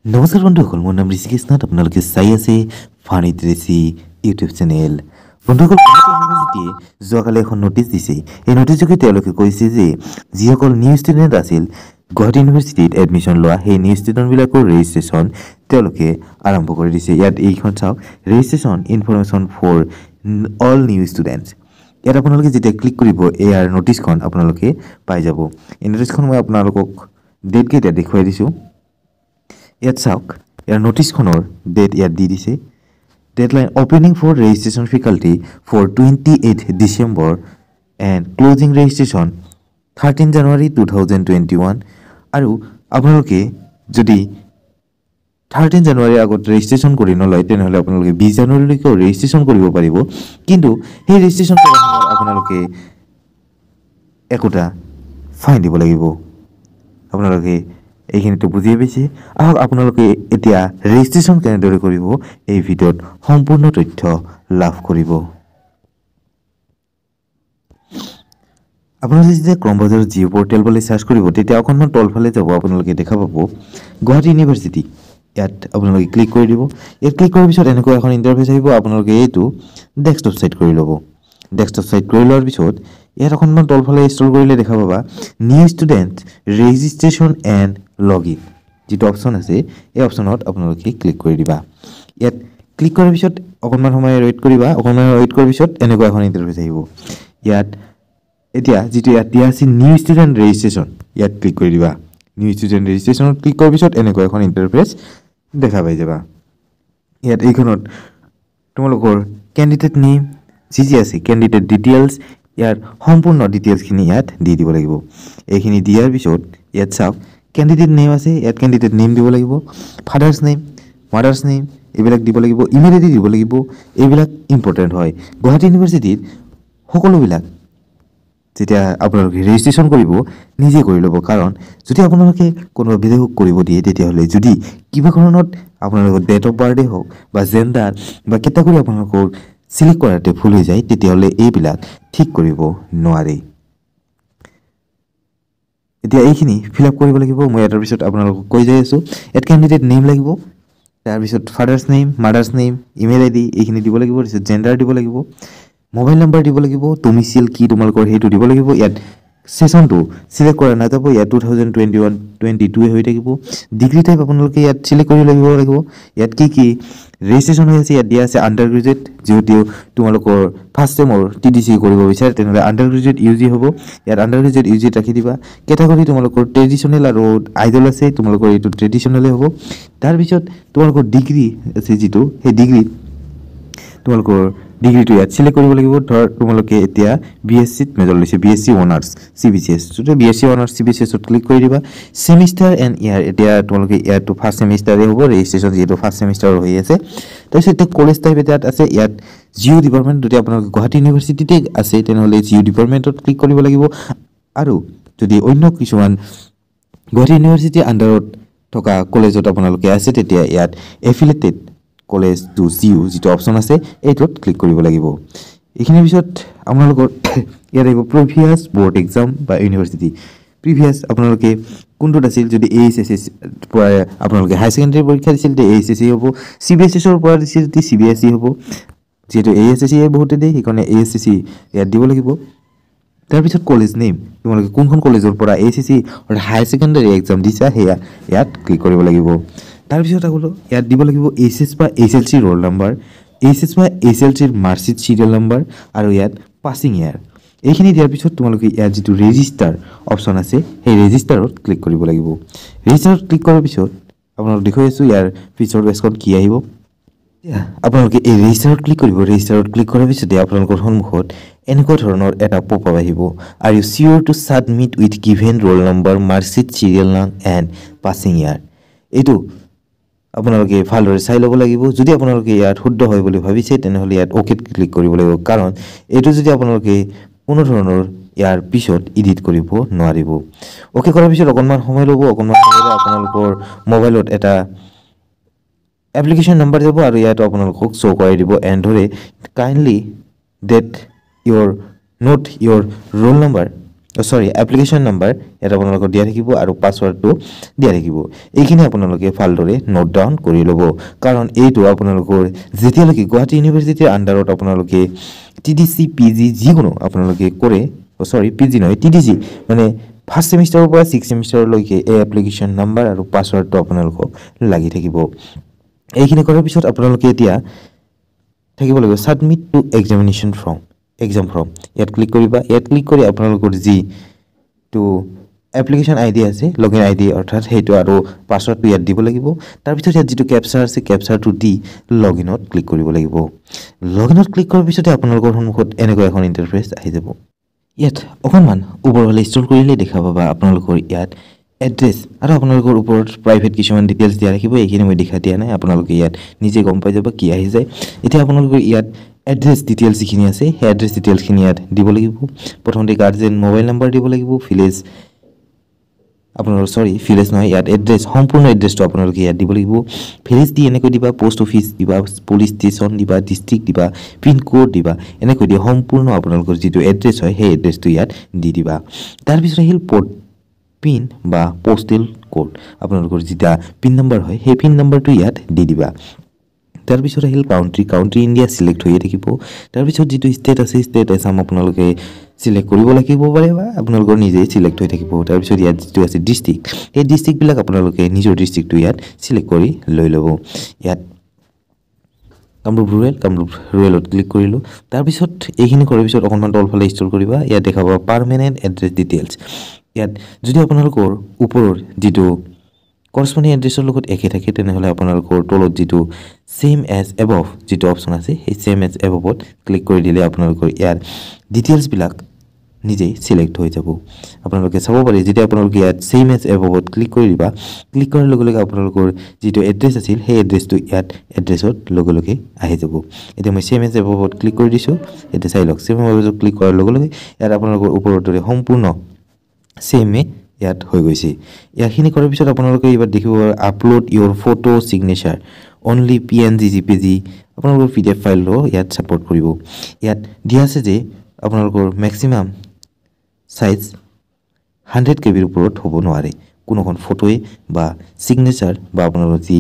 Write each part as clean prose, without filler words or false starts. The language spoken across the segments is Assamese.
নমস্কাৰ বন্ধুসকল, মোৰ নাম ঋষিকেশ নাথ। আপোনালোকে চাই আছে ফানি ট্ৰেচি ইউটিউব চেনেল। বন্ধুসকল, ইউনিভাৰ্চিটিয়ে যোৱাকালি এখন নটিচ দিছে। এই নটিচযোগে তেওঁলোকে কৈছে যে যিসকল নিউ ষ্টুডেণ্ট আছিল গুৱাহাটী ইউনিভাৰ্চিটিত এডমিশ্যন লোৱা, সেই নিউ ষ্টুডেণ্টবিলাকৰ ৰেজিষ্ট্ৰেশ্যন তেওঁলোকে আৰম্ভ কৰি দিছে। ইয়াত এইখন চাওক, registration information for all new students. ইয়াত আপোনালোকে যেতিয়া ক্লিক কৰিব, ইয়াৰ নটিচখন আপোনালোকে পাই যাব। এই নটিচখন মই আপোনালোকক ডেটকেইটা দেখুৱাই দিছোঁ। ইয়াত চাওক, ইয়াৰ নটিচখনৰ ডেট ইয়াত দি দিছে। Deadline opening for registration faculty for 28 December and closing registration 13 January 2021। আৰু আপোনালোকে যদি 13 জানুৱাৰীৰ আগত ৰেজিষ্ট্ৰেশ্যন কৰি নলয়, তেনেহ'লে আপোনালোকে 20 জানুৱাৰীলৈকেও ৰেজিষ্ট্ৰেশ্যন কৰিব পাৰিব। কিন্তু সেই ৰেজিষ্ট্ৰেশ্যন কৰাৰ সময়ত আপোনালোকে একোটা ফাইন দিব লাগিব। আপোনালোকে এইখিনিতো বুজিয়ে পাইছে। আহক আপোনালোকে এতিয়া ৰেজিষ্ট্ৰেশ্যন কেনেদৰে কৰিব এই ভিডিঅ'ত সম্পূৰ্ণ তথ্য লাভ কৰিব। আপোনালোকে যেতিয়া ক্ৰম বজাৰত জিঅ' পৰ্টেল বুলি চাৰ্চ কৰিব, তেতিয়া অকণমান তলফালে যাব, আপোনালোকে দেখা পাব গুৱাহাটী ইউনিভাৰ্চিটি। ইয়াত আপোনালোকে ক্লিক কৰি দিব। ইয়াত ক্লিক কৰাৰ পিছত এনেকুৱা এখন ইণ্টাৰফেচ আহিব। আপোনালোকে এইটো ডেস্কটপ ছাইট কৰি ল'ব। ডেস্কটপ ছাইট কৰি লোৱাৰ পিছত ইয়াত অকণমান তলফালে ইনষ্টল কৰিলে দেখা পাবা new student registration and login যিটো অপশ্যন আছে, এই অপশ্যনত আপোনালোকে ক্লিক কৰি দিবা। ইয়াত ক্লিক কৰাৰ পিছত অকণমান সময় ৱেইট কৰিবা। অকণমান ৱেইট কৰাৰ পিছত এনেকুৱা এখন ইণ্টাৰফেচ আহিব। ইয়াত এতিয়া যিটো ইয়াত দিয়া আছে নিউ ষ্টুডেণ্ট ৰেজিষ্ট্ৰেশ্যন, ইয়াত ক্লিক কৰি দিবা। নিউ ষ্টুডেণ্ট ৰেজিষ্ট্ৰেশ্যনত ক্লিক কৰাৰ পিছত এনেকুৱা এখন ইণ্টাৰফেচ দেখা পাই যাবা। ইয়াত এইখনত তোমালোকৰ কেণ্ডিডেট নেম যি আছে, কেণ্ডিডেট ডিটেইলছ, ইয়াৰ সম্পূৰ্ণ ডিটেইলছখিনি ইয়াত দি দিব লাগিব। এইখিনি দিয়াৰ পিছত ইয়াত চাওক, কেণ্ডিডেট নেম আছে, ইয়াত কেণ্ডিডেট নেম দিব লাগিব, ফাদাৰ্ছ নেম, মাদাৰ্ছ নেম, এইবিলাক দিব লাগিব, ইমেইল আইডি দিব লাগিব। এইবিলাক ইম্পৰ্টেণ্ট হয়। গুৱাহাটী ইউনিভাৰ্চিটিত সকলোবিলাক যেতিয়া আপোনালোকে ৰেজিষ্ট্ৰেশ্যন কৰিব, নিজে কৰি ল'ব। কাৰণ যদি আপোনালোকে কোনোবা বেলেগক কৰিব দিয়ে, তেতিয়াহ'লে যদি কিবা কাৰণত আপোনালোকৰ ডেট অফ বাৰ্থডে হওক বা জেণ্ডাৰ বা কেটেগৰী আপোনালোকৰ চিলেক্ট কৰাতে ভুল হৈ যায়, তেতিয়াহ'লে এইবিলাক ঠিক কৰিব নোৱাৰে। এতিয়া এইখিনি ফিল আপ কৰিব লাগিব। মই ইয়াৰ পিছত আপোনালোকক কৈ যাই আছোঁ। ইয়াত কেণ্ডিডেট নেম লাগিব, তাৰপিছত father's name, mother's name, email ID এইখিনি দিব লাগিব। তাৰপিছত জেণ্ডাৰ দিব লাগিব, মোবাইল নাম্বাৰ দিব লাগিব, ডমিচিল কি তোমালোকৰ সেইটো দিব লাগিব। ইয়াত ছেশ্যনটো চিলেক্ট কৰা নাযাব, ইয়াত 2021-22 হৈ থাকিব। ডিগ্ৰী টাইপ আপোনালোকে ইয়াত চিলেক্ট কৰি লাগিব। ইয়াত কি ৰেজিষ্ট্ৰেশ্যন হৈ আছে, ইয়াত দিয়া আছে আণ্ডাৰ গ্ৰেজুৱেট। যিহেতু তোমালোকৰ ফাৰ্ষ্ট ছেমৰ TDC কৰিব বিচাৰে, তেনেহ'লে আণ্ডাৰ গ্ৰেজুৱেট UG হ'ব। ইয়াত আণ্ডাৰ গ্ৰেজুৱেট UG ৰাখি দিবা। কেটেগৰী তোমালোকৰ ট্ৰেডিশ্যনেল আৰু আইডল আছে, তোমালোকৰ এইটো ট্ৰেডিশ্যনেলে হ'ব। তাৰপিছত তোমালোকৰ ডিগ্ৰী আছে যিটো, সেই ডিগ্ৰীত তোমালোকৰ ডিগ্ৰীটো ইয়াত চিলেক্ট কৰিব লাগিব। ধৰ তোমালোকে এতিয়া BSCত মেজৰ লৈছে, BSc অনাৰ্ছ CBCS, যদি BSc অনাৰ্ছ CBCSত ক্লিক কৰি দিবা। ছেমিষ্টাৰ এণ্ড ইয়াৰ, এতিয়া তোমালোকে ইয়াতো ফাৰ্ষ্ট ছেমিষ্টাৰে হ'ব, ৰেজিষ্ট্ৰেশ্যন যিহেতু ফাৰ্ষ্ট ছেমিষ্টাৰ হৈ আছে। তাৰপিছত এতিয়া কলেজ টাইপ ইয়াত আছে। ইয়াত জিঅ' ডিপাৰ্টমেণ্ট, যদি আপোনালোকে গুৱাহাটী ইউনিভাৰ্চিটিতে আছে, তেনেহ'লে জিঅ' ডিপাৰ্টমেণ্টত ক্লিক কৰিব লাগিব। আৰু যদি অন্য কিছুমান গুৱাহাটী ইউনিভাৰ্চিটিৰ আণ্ডাৰত থকা কলেজত আপোনালোকে আছে, তেতিয়া ইয়াত এফিলেটেড কলেজ টু জিঅ' যিটো অপশ্যন আছে, এইটোত ক্লিক কৰিব লাগিব। এইখিনিৰ পিছত আপোনালোকৰ ইয়াত আহিব প্ৰিভিয়াছ বৰ্ড এক্সাম বা ইউনিভাৰ্চিটি। প্ৰিভিয়াছ আপোনালোকে কোনটোত আছিল, যদি AHSC পৰা আপোনালোকে হায়াৰ ছেকেণ্ডেৰী পৰীক্ষা দিছিল, তেতিয়া AHSC হ'ব। CBSEৰ পৰা দিছিল, তেতিয়া CBSE হ'ব। যিহেতু AHSC বহুতে দিয়ে, সেইকাৰণে AHSC ইয়াত দিব লাগিব। তাৰপিছত কলেজ নেম, তোমালোকে কোনখন কলেজৰ পৰা AHSC হায়াৰ ছেকেণ্ডেৰী এক্সাম দিছা, সেয়া ইয়াত ক্লিক কৰিব লাগিব। তাৰপিছত আকৌ ইয়াত দিব লাগিব HS বা SLC ৰোল নাম্বাৰ, HS বা SLCৰ মাৰ্কশ্বিট চিৰিয়েল নাম্বাৰ, আৰু ইয়াত পাছিং ইয়াৰ। এইখিনি দিয়াৰ পিছত তোমালোকে ইয়াত যিটো ৰেজিষ্টাৰ অপশ্যন আছে, সেই ৰেজিষ্টাৰত ক্লিক কৰিব লাগিব। ৰেজিষ্টাৰত ক্লিক কৰাৰ পিছত আপোনালোক দেখুৱাই আছোঁ ইয়াৰ ফিচাৰ বেছখন কি আহিব। আপোনালোকে এই ৰেজিষ্টাৰত ক্লিক কৰিব। ৰেজিষ্টাৰত ক্লিক কৰাৰ পিছতে আপোনালোকৰ সন্মুখত এনেকুৱা ধৰণৰ এটা পপআপ আহিব, are you sure to submit with given roll number, marksheet serial নাম এণ্ড পাছিং ইয়াৰ। এইটো আপোনালোকে ভালদৰে চাই ল'ব লাগিব। যদি আপোনালোকে ইয়াত শুদ্ধ হয় বুলি ভাবিছে, তেনেহ'লে ইয়াত অ'কেত ক্লিক কৰিব লাগিব। কাৰণ এইটো যদি আপোনালোকে কোনো ধৰণৰ ইয়াৰ পিছত এডিট কৰিব নোৱাৰিব। অ'কে কৰাৰ পিছত অকণমান সময় ল'ব। অকণমান সময়লৈ আপোনালোকৰ মোবাইলত এটা এপ্লিকেশ্যন নাম্বাৰ যাব, আৰু ইয়াতো আপোনালোকক শ্ব' কৰাই দিব এণ্ডৰে kindly date year note year roll number sorry application number ইয়াত আপোনালোকৰ দিয়া থাকিব আৰু পাছৱৰ্ডটো দিয়া থাকিব এইখিনি আপোনালোকে ভালদৰে নোট ডাউন কৰি ল'ব কাৰণ এইটো আপোনালোকৰ যেতিয়ালৈকে গুৱাহাটী ইউনিভাৰ্চিটিৰ আণ্ডাৰত আপোনালোকে টিডিচি পিজি যিকোনো আপোনালোকে কৰে সৰি পিজি নহয় টিডিচি মানে ফাৰ্ষ্ট সেমিষ্টাৰৰ পৰা 6 সেমিষ্টাৰলৈকে এই এপ্লিকেশ্যন নাম্বাৰ আৰু পাছৱৰ্ডটো আপোনালোকক লাগি থাকিব এইখিনি কৰাৰ পিছত আপোনালোকে এতিয়া থাকিব লাগিব submit to examination form exam form ইয়াত ক্লিক কৰিবা ইয়াত ক্লিক কৰি আপোনালোকৰ যি টু এপ্লিকেশ্যন আইডি আছে লগইন আইডি অৰ্থাৎ সেইটো আৰু পাছৱৰ্ডটো ইয়াত দিব লাগিব তাৰ পিছত ইয়াত যিটো ক্যাপচাৰ আছে ক্যাপচাৰটো দি লগইনত ক্লিক কৰিব লাগিব লগইনত ক্লিক কৰাৰ পিছতে আপোনালোকৰ সন্মুখত এনেকুৱা এখন ইন্টাৰফেস আহি যাব ইয়াত অকণমান ওপৰলৈ স্ক্ৰল কৰিলে দেখা পাবা আপোনালোকৰ ইয়াত এড্ৰেছ আৰু আপোনালোকৰ ওপৰত প্ৰাইভেট কিছুমান ডিটেইলছ দিয়া ৰাখিব এইখিনি মই দেখা দিয়া নাই আপোনালোকে ইয়াত নিজে গম পাই যাব কি আহি যায় এতিয়া আপোনালোকৰ ইয়াত এড্ৰেছ ডিটেইলছ যিখিনি আছে সেই এড্ৰেছ ডিটেইলছখিনি ইয়াত দিব লাগিব প্ৰথমতে গাৰ্জেন মোবাইল নাম্বাৰ দিব লাগিব ভিলেজ আপোনালোকৰ সৰি ভিলেজ নহয় ইয়াত এড্ৰেছ সম্পূৰ্ণ এড্ৰেছটো আপোনালোকে ইয়াত দিব লাগিব ভিলেজ দি এনেকৈ দিবা পোষ্ট অফিচ দিবা পুলিচ ষ্টেচন দিবা ডিষ্ট্ৰিক্ট দিবা পিন কোড দিবা এনেকৈ দি সম্পূৰ্ণ আপোনালোকৰ যিটো এড্ৰেছ হয় সেই এড্ৰেছটো ইয়াত দি দিবা তাৰ পিছত আহিল পিন বা পোষ্টেল কোড আপোনালোকৰ যেটা পিন নাম্বাৰ হয় সেই পিন নাম্বাৰটো ইয়াত দি দিবা তাৰ পিছত আহিল কাউন্ট্ৰি ইণ্ডিয়া সিলেক্ট হৈ থাকিব তাৰ পিছত যেটো ষ্টেট আছে ষ্টেট আসাম আপোনালোকে সিলেক্ট কৰিব লাগিব পাৰে বা আপোনালোকৰ নিজে সিলেক্ট হৈ থাকিব তাৰ পিছত ইয়াত যেটো আছে ডিস্ট্ৰিক্ট এই ডিস্ট্ৰিক্ট বিলাক আপোনালোকে নিজৰ ডিস্ট্ৰিক্টটো ইয়াত সিলেক্ট কৰি লৈ ল'ব ইয়াত কামৰূপ ৰুৰেলত ক্লিক কৰিলো তাৰ পিছত এইখিনি কৰাৰ পিছত অকণমান তলফালে স্ক্ৰল কৰিবা ইয়াত দেখাব পাৰ্মানেন্ট এড্ৰেছ ডিটেইলছ ইয়াত যদি আপোনালোকৰ ওপৰৰ যেটো করসপন্ডিং এড্ৰেছৰ লগত একে থাকে তেনেহলে আপোনালোকৰ তলত যেটো সেম এজ এবভ যেটো অপচন আছে সেই সেম এজ এবভত ক্লিক কৰি দিলে আপোনালোকৰ ইয়াৰ ডিটেইলছ বিলাক নিজে সিলেক্ট হৈ যাব আপোনালোকে চাব পাৰে যেতিয়া আপোনালোকে ইয়াত সেম এজ এবভত ক্লিক কৰি দিবা ক্লিক কৰাৰ লগে লগে আপোনালোকৰ যেটো এড্ৰেছ আছিল সেই এড্ৰেছটো ইয়াত এড্ৰেছত লগে লগে আহি যাব এতিয়া মই সেম এজ এবভত ক্লিক কৰি দিছো এটা চাই লওক সেম এবভত ক্লিক কৰাৰ লগে লগে ইয়াত আপোনালোকৰ ওপৰৰ দৰে সম্পূৰ্ণ সেমে ইয়াত হৈ গৈছে ইয়াখিনি কৰাৰ পিছত আপোনালোকে এবাৰ দেখিব upload your photo signature only PNG JPG আপোনালোকৰ পিডিএফ ফাইলটো ইয়াত সাপোৰ্ট কৰিব ইয়াত দিয়া আছে যে আপোনালোকৰ ম্যাক্সিমাম সাইজ 100 কেবিৰ ওপৰত হ'ব নোৱাৰে কোনোখন ফটোৱে বা সিগনেচাৰ বা আপোনালোকৰ যি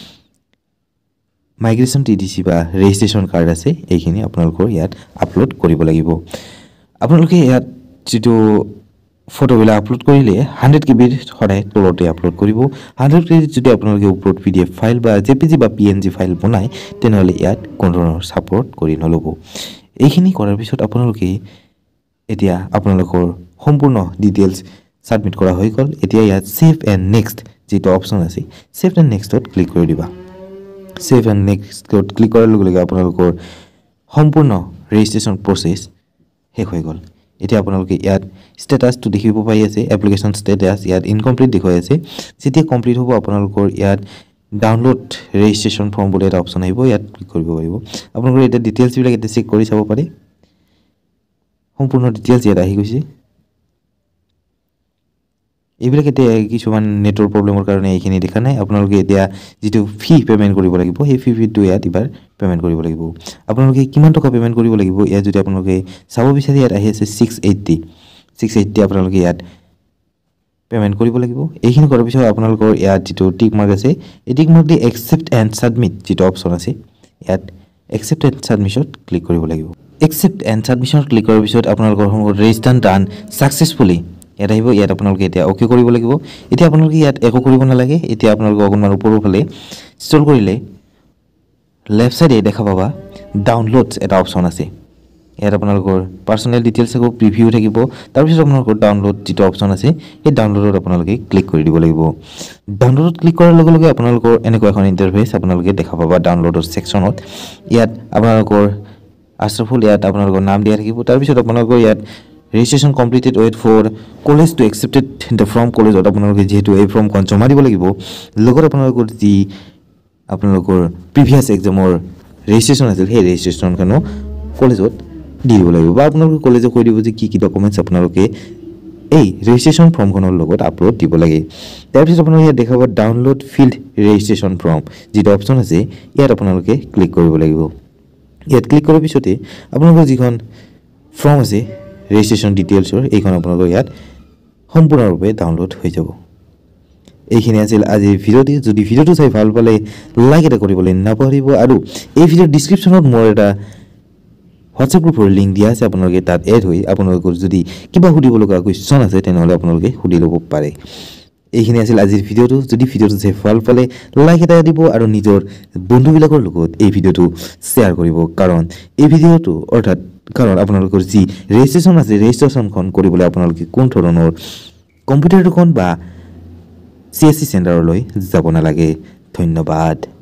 মাইগ্ৰেশন টিডিসি বা ৰেজিষ্ট্ৰেচন কাৰ্ড আছে এইখিনি আপোনালোকৰ ইয়াত আপলোড কৰিব লাগিব আপোনালোকে ইয়াত যেটো ফটো বিলা আপলোড কৰিলে 100 কেবিৰ সদায় তলতে আপলোড কৰিব 100 কেবি যদি আপোনালোকে ওপৰত পিডিএফ ফাইল বা জেপিজি বা পিএনজি ফাইল বনাই তেনেহলে ইয়াত কোনো ধৰণৰ সাপোৰ্ট কৰি নলব এইখিনি কৰাৰ পিছত আপোনালোকে এতিয়া আপোনালোকৰ সম্পূৰ্ণ ডিটেইলছ সাবমিট কৰা হৈ গল এতিয়া ইয়াত সেভ এণ্ড নেক্সট যেটো অপচন আছে সেভ এণ্ড নেক্সটত ক্লিক কৰি দিবা সেভ এণ্ড নেক্সটত ক্লিক কৰাৰ লগে লগে আপোনালোকৰ সম্পূৰ্ণ ৰেজিষ্ট্ৰেচন প্ৰসেছ শেষ হৈ গল এতিয়া আপোনালোকে ইয়াত স্ট্যাটাসটো দেখিব পাই আছে এপ্লিকেশন স্ট্যাটাস ইয়াত ইনকমপ্লিট দেখুৱাই আছে যেতিয়া কমপ্লিট হ'ব আপোনালোকৰ ইয়াত ডাউনলোড ৰেজিষ্ট্ৰেচন ফৰ্ম বুলি এটা অপচন আহিব ইয়াত ক্লিক কৰিব পাৰিব আপোনালোকৰ এটা ডিটেইলছ বিলাক এটা চেক কৰি চাব পাৰে সম্পূৰ্ণ ডিটেইলছ ইয়াত আহি গৈছে এইবিলাক এতিয়া কিছুমান নেটৰ প্ৰবলেমৰ কাৰণে এইখিনি দেখা নাই আপোনালোকে এতিয়া যেটো ফি পেমেন্ট কৰিব লাগিব সেই ফিটো ইয়াত এবাৰ পেমেন্ট কৰিব লাগিব আপোনালোকে কিমান টকা পেমেন্ট কৰিব লাগিব ইয়াত যদি আপোনালোকে চাব বিচাৰি ইয়াত আহি আছে 680 আপোনালোকে ইয়াত পেমেন্ট কৰিব লাগিব এইখিনি কৰাৰ পিছত আপোনালোকৰ ইয়াত যেটো টিক মাৰ্ক আছে এই টিক মাৰ্ক দি একসেপ্ট এণ্ড সাবমিট যেটো অপচন আছে ইয়াত একসেপ্ট এণ্ড সাবমিটত ক্লিক কৰিব লাগিব একসেপ্ট এণ্ড সাবমিটত ক্লিক কৰাৰ পিছত আপোনালোকৰ ৰেজিষ্ট্ৰেচন ডান সাকসেসফুলি ইয়াত আহিব ইয়াত আপোনালোকে এতিয়া ওকে কৰিব লাগিব এতিয়া আপোনালোকে ইয়াত একো কৰিব নালাগে এতিয়া আপোনালোকে অকণমান ওপৰৰ ফালে স্ক্ৰল কৰিলে লেফট সাইডে দেখা পাবা ডাউনলোডছ এটা অপচন আছে ইয়াত আপোনালোকৰ পাৰ্সোনেল ডিটেইলছ আকৌ প্ৰিভিউ থাকিব তাৰ পিছত আপোনালোকৰ ডাউনলোড যেটো অপচন আছে এই ডাউনলোডত আপোনালোকে ক্লিক কৰি দিব লাগিব ডাউনলোডত ক্লিক কৰাৰ লগে লগে আপোনালোকৰ এনেকুৱা এখন ইন্টাৰফেস আপোনালোকে দেখা পাবা ডাউনলোডৰ সেকশনত ইয়াত আপোনালোকৰ আশৰাফুল ইয়াত আপোনালোকৰ নাম দিয়া থাকিব তাৰ পিছত আপোনালোকৰ ইয়াত registration completed wait for college to accepted the from college আপোনালোকে যেহেতু এই ফৰ্ম খন জমা দিব লাগিব লগত আপোনালোকৰ যি আপোনালোকৰ প্ৰিভিয়াস এক্সামৰ ৰেজিষ্ট্ৰেচন আছিল সেই ৰেজিষ্ট্ৰেচন খনো কলেজত দি দিব লাগিব বা আপোনালোকে কলেজে কৈ দিব যে কি ডকুমেন্টছ আপোনালোকে এই ৰেজিষ্ট্ৰেচন ফৰ্মখনৰ লগত আপলোড দিব লাগে তাৰ পিছত আপোনালোকে ইয়াত দেখাব ডাউনলোড ফিল্ড ৰেজিষ্ট্ৰেচন ফৰ্ম যেটো অপচন আছে ইয়াত আপোনালোকে ক্লিক কৰিব লাগিব ইয়াত ক্লিক কৰাৰ পিছতে আপোনালোকৰ যিখন ফৰ্ম আছে ৰেজিষ্ট্ৰেশ্যন ডিটেইলছৰ এইখন আপোনালোকৰ ইয়াত সম্পূৰ্ণৰূপে ডাউনলোড হৈ যাব এইখিনি আছিল আজিৰ ভিডিঅ'টি যদি ভিডিঅ'টো চাই ভাল পালে লাইক এটা কৰিবলৈ নাপাহৰিব আৰু এই ভিডিঅ'ৰ ডেছক্ৰিপশ্যনত মোৰ এটা হোৱাটছআপ গ্ৰুপৰ লিংক দিয়া আছে আপোনালোকে তাত এড হৈ আপোনালোকৰ যদি কিবা সুধিব লগা কুৱেশ্যন আছে তেনেহ'লে আপোনালোকে সুধি ল'ব পাৰে এইখিনি আছিল আজিৰ ভিডিঅ'টো যদি ভিডিঅ'টো চাই ভাল পালে লাইক এটা দিব আৰু নিজৰ বন্ধুবিলাকৰ লগত এই ভিডিঅ'টো শ্বেয়াৰ কৰিব কাৰণ এই ভিডিঅ'টো অৰ্থাৎ কাৰণ আপোনালোকৰ যি ৰেজিষ্ট্ৰেশ্যন আছে ৰেজিষ্ট্ৰেশ্যনখন কৰিবলৈ আপোনালোকে কোন ধৰণৰ কম্পিউটাৰ দোকান বা CSC চেণ্টাৰলৈ যাব নালাগে ধন্যবাদ